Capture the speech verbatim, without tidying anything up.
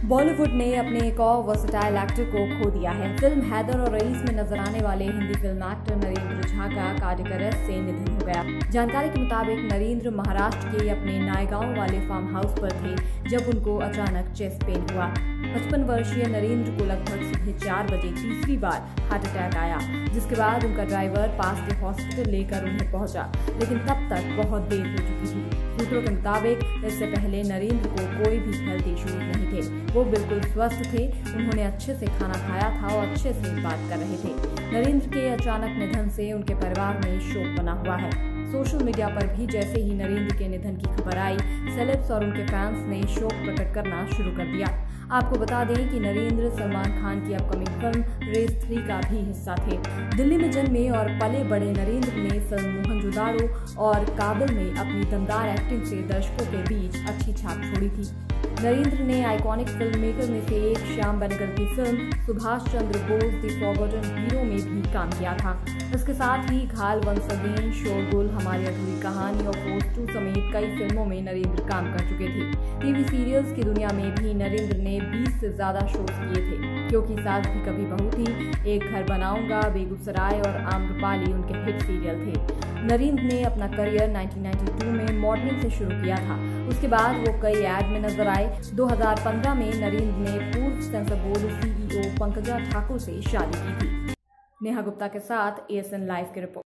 बॉलीवुड ने अपने एक और वर्सटाइल एक्टर को खो दिया है। फिल्म हैदर और रईस में नजर आने वाले हिंदी फिल्म एक्टर नरेंद्र झा का कार्डियक अरेस्ट से निधन हो गया। जानकारी के मुताबिक नरेंद्र महाराष्ट्र के अपने नायगांव वाले फार्म हाउस पर थे जब उनको अचानक चेस्ट पेन हुआ। पचपन वर्षीय नरेंद्र को लगभग सुबह चार बजे तीसरी बार हार्ट अटैक आया, जिसके बाद उनका ड्राइवर पास के हॉस्पिटल लेकर उन्हें पहुंचा, लेकिन तब तक बहुत देर हो चुकी थी। सूत्रों के मुताबिक इससे पहले नरेंद्र को कोई भी हेल्थ इश्यूज नहीं थे। वो बिल्कुल स्वस्थ थे, उन्होंने अच्छे से खाना खाया था और अच्छे से बात कर रहे थे। नरेंद्र के अचानक निधन से उनके परिवार में शोक बना हुआ है। सोशल मीडिया पर भी जैसे ही नरेंद्र के निधन की खबर आई, सेलेब्स और उनके फैंस ने शोक प्रकट करना शुरू कर दिया। आपको बता दें कि नरेंद्र सलमान खान की अपकमिंग फिल्म रेस थ्री का भी हिस्सा थे। दिल्ली में जन्मे और पले बड़े नरेंद्र ने फिल्म मोहनजोदाड़ो और काबिल में अपनी दमदार एक्टिंग से दर्शकों के बीच अच्छी छाप छोड़ी थी। नरेंद्र ने आइकॉनिक फिल्म मेकर में से एक श्याम बेनेगल की film Subhash Chandra Bose the forgotten hero में भी काम किया था। इसके साथ ही घायल, वंस अगेन, शोरगुल, हमारी अधूरी कहानी और फोर्स टू समेत कई फिल्मों में नरेंद्र काम कर चुके थे। टीवी सीरियल्स की दुनिया में भी नरेंद्र ने बीस से ज्यादा शोज किए थे, क्योंकि सास भी कभी बहू थी, एक घर बनाऊंगा, बेगूसराय और आम्रपाली उनके हिट सीरियल थे। नरेंद्र ने अपना करियर उन्नीस सौ बानवे में मॉडलिंग से शुरू किया था। उसके बाद वो कई एड में नजर आए। दो हज़ार पंद्रह में नरेंद्र ने पूर्व censor board CEO Pankaja Thakur से शादी की थी। नेहा गुप्ता के साथ एएसएन लाइव की रिपोर्ट।